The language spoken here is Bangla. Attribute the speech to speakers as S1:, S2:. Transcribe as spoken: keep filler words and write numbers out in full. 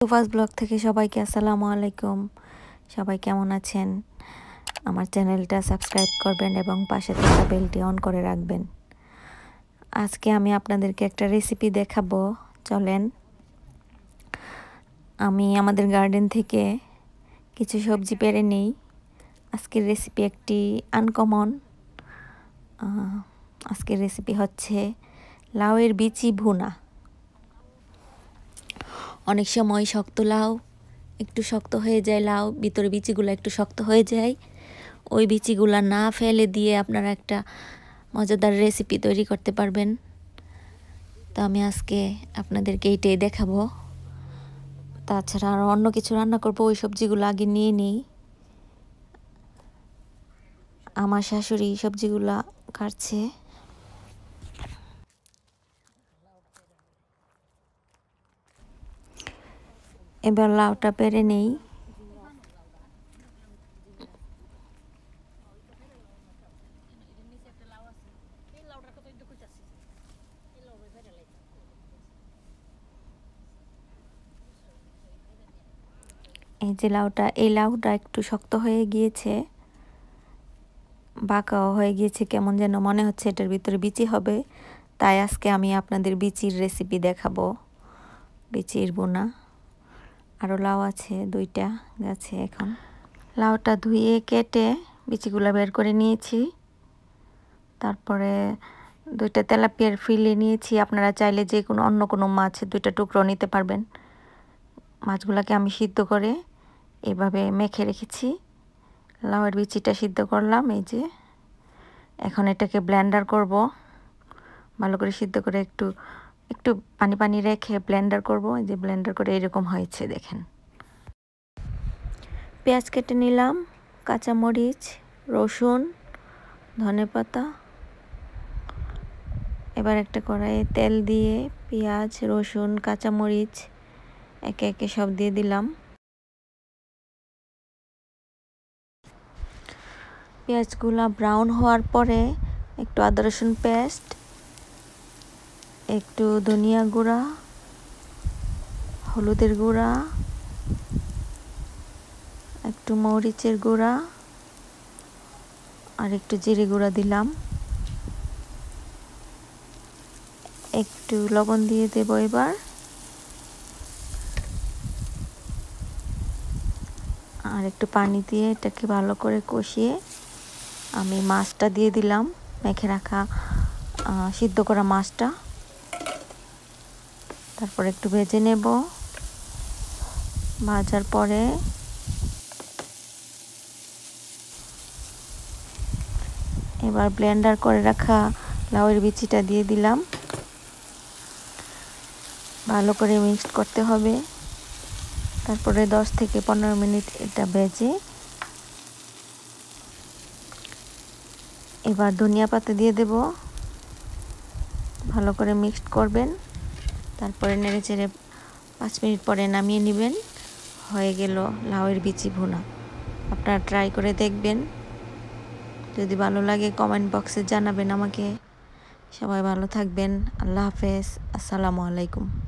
S1: সুফাস ব্লগ থেকে সবাইকে আসসালামু আলাইকুম। সবাই কেমন আছেন? আমার চ্যানেলটা সাবস্ক্রাইব করবেন এবং পাশে থাকা বেলটি অন করে রাখবেন। আজকে আমি আপনাদেরকে একটা রেসিপি দেখাবো। চলেন, আমি আমাদের গার্ডেন থেকে কিছু সবজি পেড়ে নেই। আজকের রেসিপি একটি আনকমন। আজকের রেসিপি হচ্ছে লাউয়ের বিচি ভুনা। অনেক সময় শক্ত লাউ একটু শক্ত হয়ে যায়, লাউ ভিতরে বিচিগুলো একটু শক্ত হয়ে যায়। ওই বিচিগুলো না ফেলে দিয়ে আপনারা একটা মজাদার রেসিপি তৈরি করতে পারবেন। তো আমি আজকে আপনাদেরকে এইটাই দেখাবো। তাছাড়া আরও অন্য কিছু রান্না করবো, ওই সবজিগুলো আগে নিয়ে নিই। আমার শাশুড়ি সবজিগুলা কাটছে। এবার লাউটা পেরে নেই। এই যে লাউটা, এই লাউটা একটু শক্ত হয়ে গিয়েছে, বাঁকাও হয়ে গিয়েছে, কেমন যেন মনে হচ্ছে এটার ভিতরে বিচি হবে। তাই আজকে আমি আপনাদের বিচির রেসিপি দেখাবো, বিচির বোনা। আরও লাউ আছে দুইটা গাছে। এখন লাউটা ধুয়ে কেটে বিচিগুলো বের করে নিয়েছি। তারপরে দুইটা তেলাপিয়ার ফিলে নিয়েছি। আপনারা চাইলে যে কোনো অন্য কোনো মাছ দুইটা টুকরো নিতে পারবেন। মাছগুলোকে আমি সিদ্ধ করে এভাবে মেখে রেখেছি। লাউয়ের বিচিটা সিদ্ধ করলাম। এই যে এখন এটাকে ব্লেন্ডার করব। ভালো করে সিদ্ধ করে একটু একটু পানি পানি রেখে ব্লেন্ডার করব। এই যে ব্লেন্ডার করে এরকম হয়েছে, দেখেন। পেঁয়াজ কেটে নিলাম, কাঁচামরিচ, রসুন, ধনেপাতা। এবার একটা কড়াইয়ে তেল দিয়ে পেঁয়াজ, রসুন, কাঁচামরিচ একে একে সব দিয়ে দিলাম। পেঁয়াজগুলো ব্রাউন হওয়ার পরে একটু আদা রসুন পেস্ট, একটু ধনিয়া গুঁড়া, হলুদের গুঁড়া, একটু মরিচের গুঁড়া আর একটু জিরে গুঁড়া দিলাম। একটু লবণ দিয়ে দেব। এবার আর একটু পানি দিয়ে এটাকে ভালো করে কষিয়ে আমি মাছটা দিয়ে দিলাম, মেখে রাখা সিদ্ধ করা মাছটা। তারপর একটু ভেজে নেব। ভাজার পরে এবার ব্লেন্ডার করে রাখা লাউয়ের বিচিটা দিয়ে দিলাম। ভালো করে মিক্সড করতে হবে। তারপরে দশ থেকে পনেরো মিনিট এটা ভেজে এবার ধনিয়া পাতা দিয়ে দেব। ভালো করে মিক্সড করবেন। তারপরে নেড়ে চেড়ে পাঁচ মিনিট পরে নামিয়ে নেবেন। হয়ে গেল লাউয়ের বিচি ভুনা। আপনারা ট্রাই করে দেখবেন। যদি ভালো লাগে কমেন্ট বক্সে জানাবেন আমাকে। সবাই ভালো থাকবেন। আল্লাহ হাফেজ। আসসালামু আলাইকুম।